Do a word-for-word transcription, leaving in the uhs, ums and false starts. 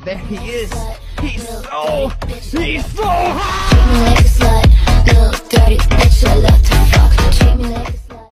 There he is. He's so, he's so hot!